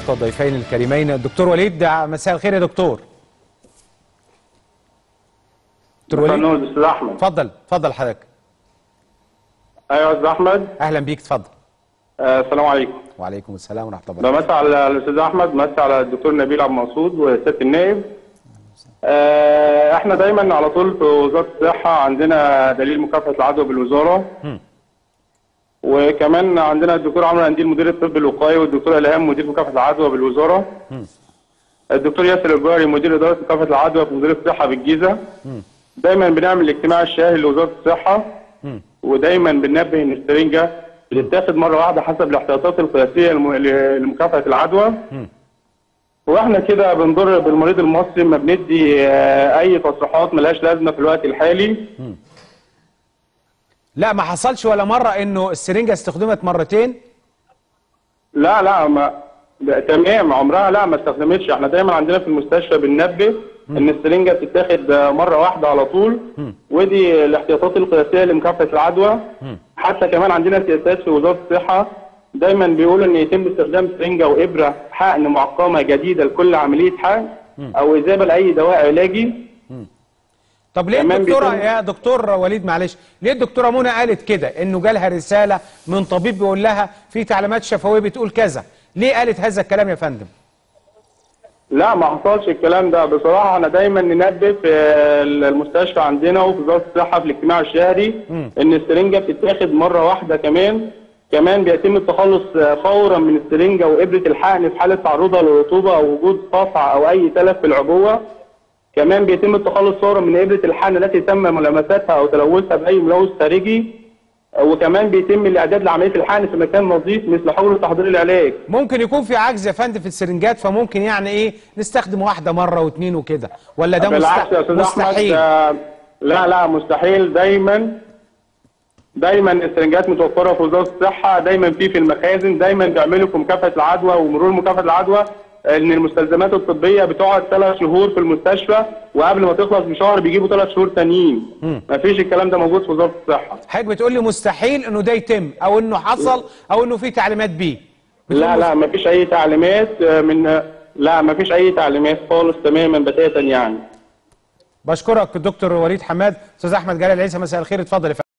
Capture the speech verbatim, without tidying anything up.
والضيفين الكريمين الدكتور وليد. مساء الخير يا دكتور. دكتور وليد. استاذ احمد. اتفضل اتفضل حضرتك. ايوه يا استاذ احمد. اهلا بيك اتفضل. آه السلام عليكم. وعليكم السلام ورحمه الله وبركاته. بمسي على الاستاذ احمد، بمسي على الدكتور نبيل عبد المقصود وسياده النائب. آه احنا دايما على طول في وزاره الصحه عندنا دليل مكافحه العدوى بالوزاره. م. وكمان عندنا الدكتور عمرو قنديل مدير الطب الوقائي، والدكتور الهام مدير مكافحه العدوى بالوزاره. م. الدكتور ياسر الجاري مدير اداره مكافحه العدوى في مديريه الصحه بالجيزه. م. دايما بنعمل الاجتماع الشهري لوزاره الصحه. م. ودايما بننبه ان السرنجه بتتاخد مره واحده حسب الاحتياطات القياسيه لمكافحه العدوى. م. واحنا كده بنضر بالمريض المصري، ما بندي اي تصريحات ملهاش لازمه في الوقت الحالي. م. لا ما حصلش ولا مره انه السرنجه استخدمت مرتين؟ لا لا ما تمام، عمرها لا ما استخدمتش. احنا دايما عندنا في المستشفى بننبه م. ان السرنجه بتتاخد مره واحده على طول. م. ودي الاحتياطات القياسيه لمكافحه العدوى. م. حتى كمان عندنا سياسات في وزاره الصحه دايما بيقولوا ان يتم استخدام سرنجه وابره حقن معقمه جديده لكل عمليه حقن او اذابه لاي دواء علاجي. م. طب ليه الدكتوره يا دكتور وليد معلش، ليه الدكتوره منى قالت كده انه جالها رساله من طبيب بيقول لها في تعليمات شفويه بتقول كذا؟ ليه قالت هذا الكلام يا فندم؟ لا ما حصلش الكلام ده بصراحه. انا دايما ننبه في المستشفى عندنا وفي وزاره الصحه في الاجتماع الشهري م. ان السرنجه بتتاخد مره واحده. كمان كمان بيتم التخلص فورا من السرنجه وابره الحقن في حاله تعرضها للرطوبه او وجود قطع او اي تلف في العبوه. كمان بيتم التخلص فورا من ابره الحقن التي تم ملامستها او تلوثها باي ملوث خارجي. وكمان بيتم الاعداد لعمليه الحقن في مكان نظيف مثل حجر تحضير العلاج. ممكن يكون في عجز يا فندم في السرنجات، فممكن يعني ايه نستخدم واحده مره واثنين وكده، ولا ده بالعكس يا استاذ مستحيل؟ احمد لا لا مستحيل. دايما دايما السرنجات متوفره في وزاره الصحه، دايما في في المخازن، دايما بيعملوا في مكافحه العدوى ومرور مكافحه العدوى ان المستلزمات الطبيه بتقعد ثلاث شهور في المستشفى وقبل ما تخلص بشهر بيجيبوا ثلاث شهور تانيين. ما فيش الكلام ده موجود في وزاره الصحه. حضرتك بتقول لي مستحيل انه ده يتم او انه حصل او انه في تعليمات بيه؟ لا لا ما فيش اي تعليمات من لا ما فيش اي تعليمات خالص تماما بتاتا يعني. بشكرك الدكتور وليد حماد. استاذ احمد جلال عيسى مساء الخير اتفضل يا فندم.